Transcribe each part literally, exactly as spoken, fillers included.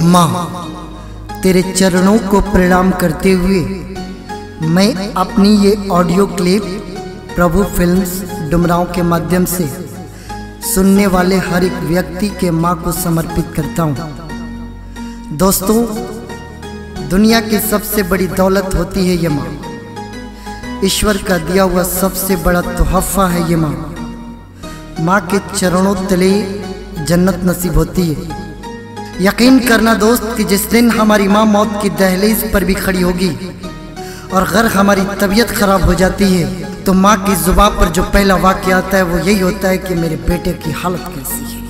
माँ, तेरे चरणों को प्रणाम करते हुए मैं अपनी ये audio clip Prabhu films Dumraon के माध्यम से सुनने वाले हर एक व्यक्ति के माँ को समर्पित करता हूँ। दोस्तों, दुनिया की सबसे बड़ी दौलत होती है ये माँ। ईश्वर का दिया हुआ सबसे बड़ा तोहफा है ये माँ। माँ के चरणों तले जन्नत नसीब होती है। यकीन करना दोस्त कि जिस दिन हमारी माँ मौत की दहलीज पर भी खड़ी होगी और अगर हमारी तबीयत खराब हो जाती है तो माँ की जुबान पर जो पहला वाक्य आता है वो यही होता है कि मेरे बेटे की हालत कैसी है।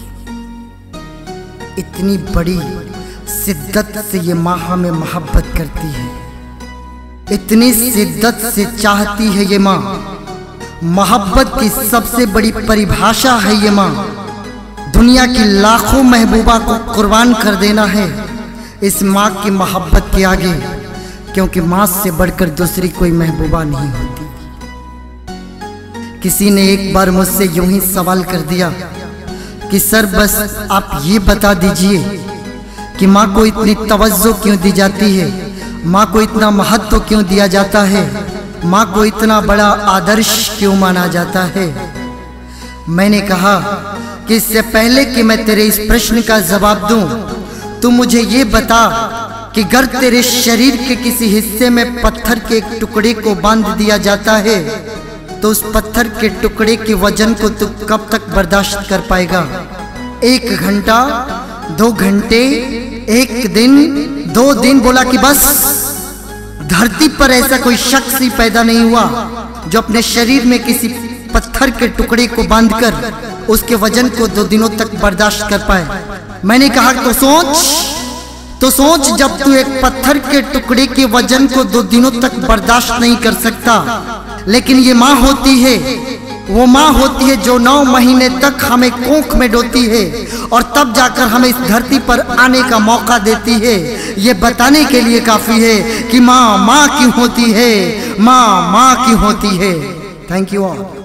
इतनी बड़ी शिद्दत से ये माँ हमें मोहब्बत करती है, इतनी शिद्दत से चाहती है ये माँ। मोहब्बत की सबसे बड़ी परिभाषा है ये माँ। दुनिया की लाखों महबूबा को कुर्बान कर देना है इस माँ की मोहब्बत के आगे, क्योंकि माँ से बढ़कर दूसरी कोई महबूबा नहीं होती। किसी ने एक बार मुझसे यूं ही सवाल कर दिया कि सर बस आप ये बता दीजिए कि माँ को इतनी तवज्जो क्यों दी जाती है, माँ को इतना महत्व क्यों दिया जाता है, माँ को इतना बड़ा आदर्श क्यों माना जाता है। मैंने कहा कि इससे पहले कि मैं तेरे इस प्रश्न का जवाब दूं, तू मुझे ये बता कि अगर तेरे शरीर के किसी हिस्से में पत्थर के एक टुकड़े को बांध दिया जाता है तो उस पत्थर के टुकड़े के वजन को तू कब तक बर्दाश्त कर पाएगा? एक घंटा, दो घंटे, एक दिन, दो दिन? बोला कि बस। धरती पर ऐसा कोई शख्स ही पैदा नहीं हुआ जो अपने शरीर में किसी पत्थर के टुकड़े को बांधकर उसके वजन को दो दिनों तक बर्दाश्त कर पाए। मैंने कहा तो सोच तो सोच जब तू एक पत्थर के टुकड़े के वजन को दो दिनों तक बर्दाश्त नहीं कर सकता, लेकिन ये माँ होती है, वो माँ होती है जो नौ महीने तक हमें कोख में डोती है और तब जाकर हमें इस धरती पर आने का मौका देती है। ये बताने के लिए काफी है कि माँ माँ क्यों होती है, माँ माँ क्यों होती है। Thank you all.